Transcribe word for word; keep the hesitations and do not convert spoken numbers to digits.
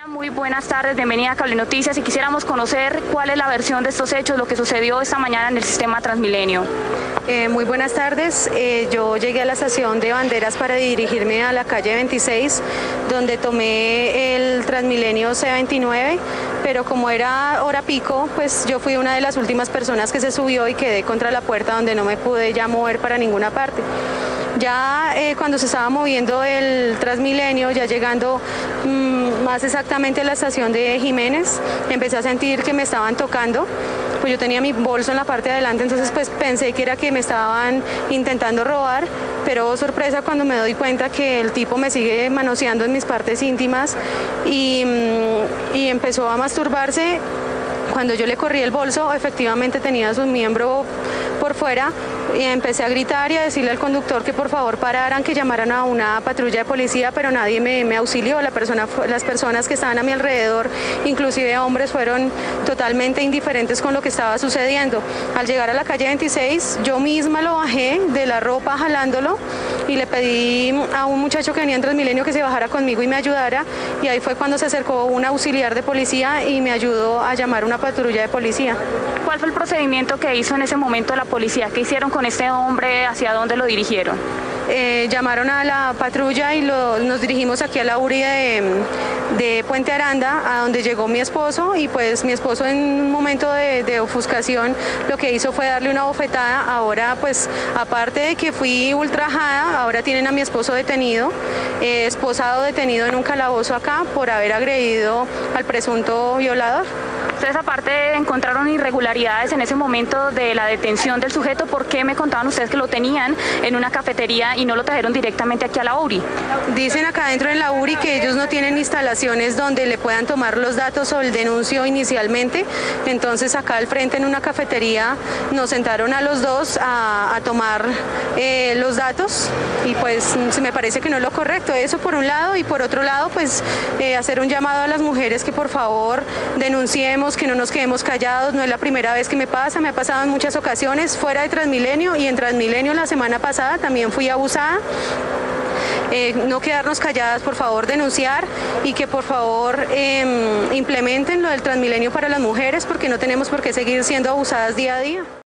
Muy buenas tardes, bienvenida a Cable Noticias y quisiéramos conocer cuál es la versión de estos hechos, lo que sucedió esta mañana en el sistema Transmilenio. Eh, muy buenas tardes, eh, yo llegué a la estación de Banderas para dirigirme a la calle veintiséis, donde tomé el Transmilenio C veintinueve, pero como era hora pico, pues yo fui una de las últimas personas que se subió y quedé contra la puerta donde no me pude ya mover para ninguna parte. Ya eh, cuando se estaba moviendo el Transmilenio, ya llegando mmm, más exactamente a la estación de Jiménez, empecé a sentir que me estaban tocando. Pues yo tenía mi bolso en la parte de adelante, entonces pues pensé que era que me estaban intentando robar, pero oh, sorpresa cuando me doy cuenta que el tipo me sigue manoseando en mis partes íntimas y, y empezó a masturbarse. Cuando yo le corrí el bolso, efectivamente tenía su miembro por fuera y empecé a gritar y a decirle al conductor que por favor pararan, que llamaran a una patrulla de policía, pero nadie me, me auxilió. La persona, las personas que estaban a mi alrededor, inclusive hombres, fueron totalmente indiferentes con lo que estaba sucediendo. Al llegar a la calle veintiséis, yo misma lo bajé de la ropa jalándolo y le pedí a un muchacho que venía en Transmilenio que se bajara conmigo y me ayudara, y ahí fue cuando se acercó un auxiliar de policía y me ayudó a llamar una patrulla de policía. ¿Cuál fue el procedimiento que hizo en ese momento la policía? ¿Qué hicieron con este hombre? ¿Hacia dónde lo dirigieron? Eh, llamaron a la patrulla y lo, nos dirigimos aquí a la U R I de, de Puente Aranda, a donde llegó mi esposo, y pues mi esposo en un momento de, de ofuscación lo que hizo fue darle una bofetada. Ahora pues aparte de que fui ultrajada, ahora tienen a mi esposo detenido, eh, esposado detenido en un calabozo acá por haber agredido al presunto violador. Ustedes aparte encontraron irregularidades en ese momento de la detención del sujeto. ¿Por qué me contaban ustedes que lo tenían en una cafetería y no lo trajeron directamente aquí a la U R I? Dicen acá dentro en la U R I que ellos no tienen instalaciones donde le puedan tomar los datos o el denuncio inicialmente. Entonces acá al frente en una cafetería nos sentaron a los dos a, a tomar eh, los datos, y pues me parece que no es lo correcto. Eso por un lado, y por otro lado pues eh, hacer un llamado a las mujeres que por favor denunciemos, que no nos quedemos callados. No es la primera vez que me pasa, me ha pasado en muchas ocasiones fuera de Transmilenio, y en Transmilenio la semana pasada también fui abusada. Eh, no quedarnos calladas, por favor denunciar, y que por favor eh, implementen lo del Transmilenio para las mujeres, porque no tenemos por qué seguir siendo abusadas día a día.